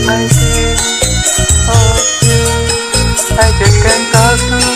I think of you. I just can't talk to